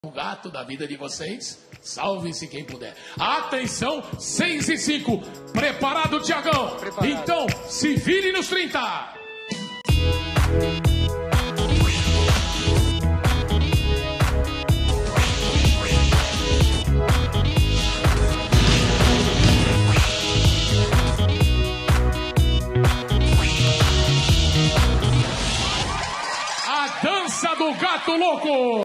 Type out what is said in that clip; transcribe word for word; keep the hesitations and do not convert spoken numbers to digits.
O gato da vida de vocês, salve-se quem puder. Atenção, seis e cinco. Preparado, Tiagão? Preparado. Então, se vire nos trinta. A dança do gato louco.